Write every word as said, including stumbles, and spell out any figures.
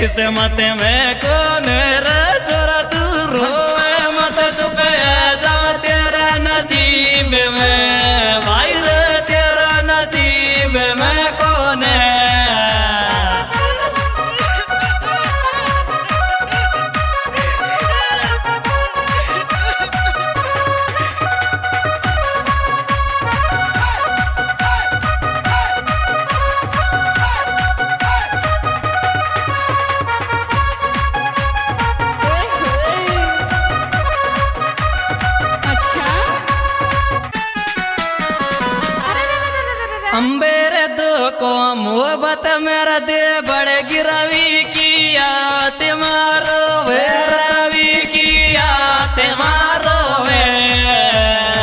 किस्मत में कौन रे छोरा तू रोए मत चुपे जाओ तेरा नसीब में भाई रे तेरा नसीब में कौन है। अम्बेरे दो को मोहब्बत मेरा दे बड़े गिरवी किया तुम्हारो वे रवि किया तुम्हारो वे